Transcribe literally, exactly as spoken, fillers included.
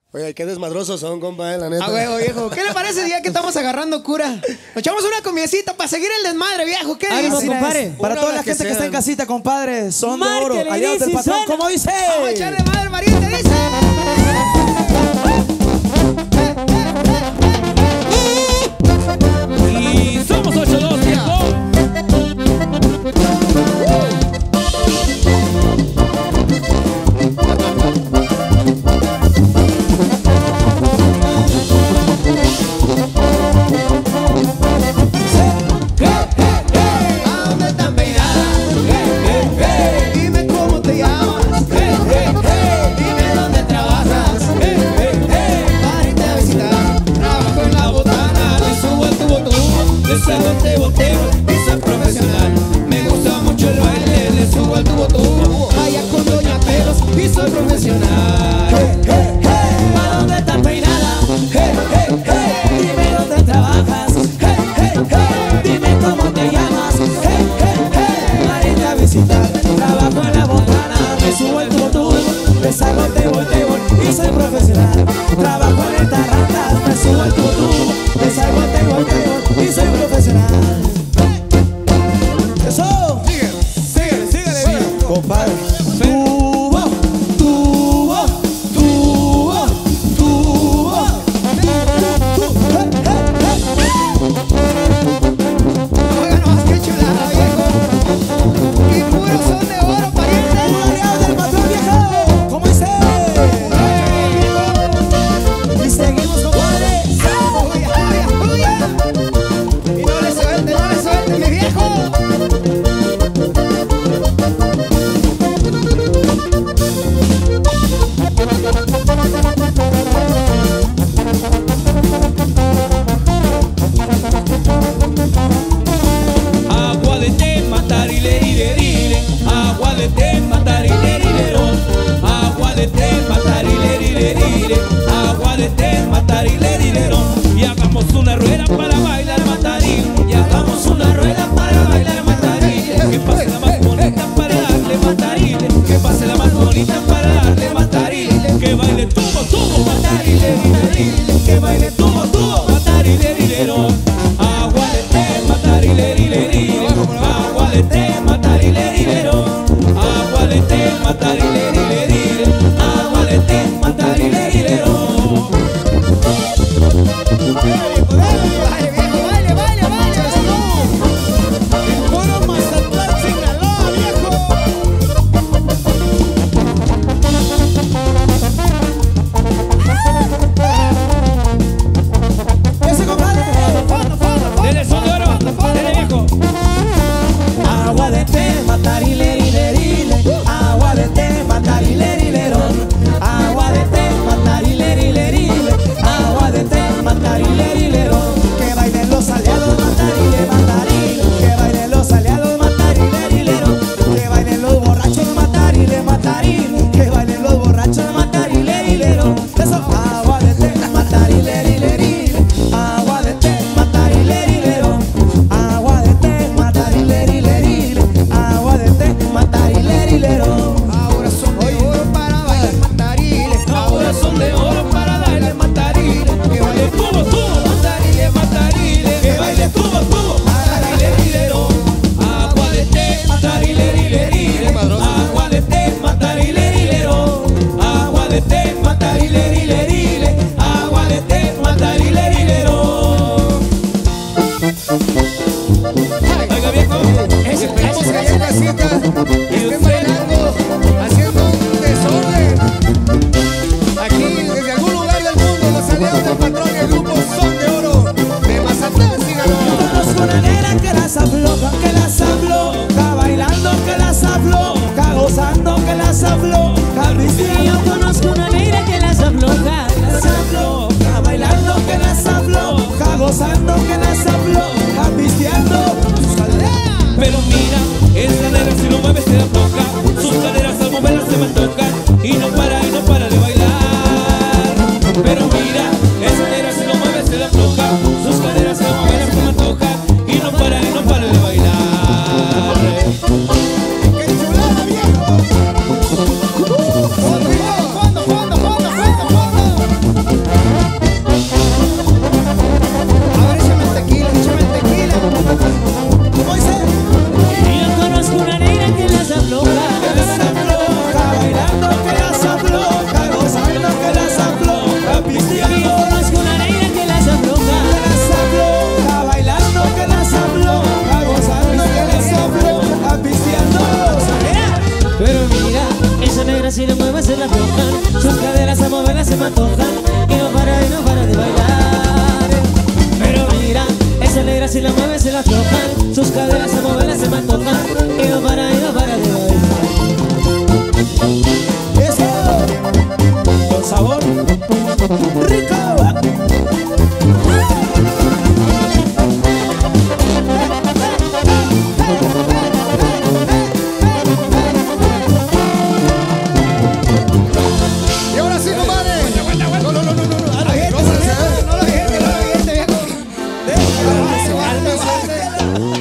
Oye, qué desmadrosos son, compa, eh, la neta. Ah, huevo, viejo. ¿Qué le parece el día que estamos agarrando cura? Nos echamos una comidecita para seguir el desmadre, viejo. ¿Qué Ánimo, dices? compadre. Para Una toda la que gente que está en sean. casita, compadre. Son de oro. Márquele, Aliados del dice, patrón, suena. como dice. Vamos a echarle madre, pariente, dice. Y somos ocho dos, viejo. ¿A dónde están peinadas? Dime cómo te llamas. Dime dónde trabajas. Para irte a visitar. Trabajo en la botana. Le subo al tubo tubo. Le salgo te boteo. Y soy profesional. Me gusta mucho el baile. Le subo al tubo tubo. Vaya con doña Pelos. Y soy profesional. ¿A dónde estás peinada? Dime dónde trabajas. Dime cómo te llamas. Para irte a visitar. Trabajo en la botana. Me subo el tubo tubo. Me salgo te volteo. Y soy profesional. Trabajo en el tarratas. Me subo el tubo tubo. Me salgo te volteo. Y soy profesional. Eso. Síguele, síguele, viejo. Compadre. Tubo, tubo, tubo, tubo. Oiga nomás, qué chulada, viejo. Y puros son de oro, pariente. Aliados del patrón, viejo. ¿Cómo dice? Y seguimos, compadre. Uya, uya, uya. Y no le suelte, no le suelte, mi viejo. Agua de té, matar y le ire, ire. Agua de té, matar y le ire, agua de té, matar y le ire, ire. Agua de té, matar y le ire, y hagamos una rueda para bailar matarí. Y hagamos una rueda para bailar matarí. Que pase la más bonita para darle matarí. Que pase la más bonita para darle matarí. Que baile tubo, tubo, matar y le ire, ire. Que baile tubo, tubo, matar y le ire, agua de té, matar y le ire, ire. Agua de té, matar y le ire, agua de té, matar y le ire, ire. Agua de té, matar y le ire. Baile, viejo, baile, baile, baile. Puro Mazatlán, Sinaloa, viejo. Ese compadre. Dele son de oro, dele viejo. Agua de té, matar y le ire, ire. Agua de té, matar y le ire, agua de té, matar y le ire, ire. Agua de té, matar y le ire, que bailen los aliados, matar y le matar y que bailen los aliados, matar y le ire, que bailen los borrachos, matar y le matar y que bailen los borrachos, matar y le ire. Eso, agua de té, matar y le ire, ire. Agua de té, matar y le ire, agua de té, matar y le ire, ire. Agua de té, matar y le ire. Ahora son de oro para bailar matarile. Ahora son de oro para darle matarile. Que baile tubo, tubo, matarile, matarile. Que baile tubo, tubo, matarile, rilero. Agua de té, matarile, rilero. Agua de té, matarile, rilero. Agua de té, matarile, rilero. Agua de té, matarile, rilero. Oiga viejo, ese Esperamos que pedazo. haya casita estén bailando, haciendo un desorden. Aquí, desde algún lugar del mundo, los aliados del patrón y el grupo Son de Oro de Mazatlán, Sinaloa. Conozco una nena que las afloja, que las afloja, bailando que las afloja, gozando que las afloja, vistiendo. Yo conozco una negra que las afloja, Las afloja, bailando que las afloja, gozando que las afloja, vistiendo sus caderas. pero mira, esa negra si lo mueve se la toca. Sus caderas al moverlas se me tocan. Y no para, y no para de bailar. Pero mira, esa negra si lo mueve se la toca. Sus caderas al moverlas se me tocan. Y no para, y no para de bailar. ¡Qué chulada, viejo! ¡Fondo, fondo, fondo, fondo, fondo, fondo! me antojan y no para y no para de bailar. Pero mira, esa negra si la mueve se la aflojan, sus caderas se mueven, se me antojan y no para y no para de bailar. Eso, con sabor rico. Y ahora sí, compadre. No, no, no, no, no, no. A la gente, Gózase, ¿eh? no la gente, no la gente, viejo. Déjalo, cálmese.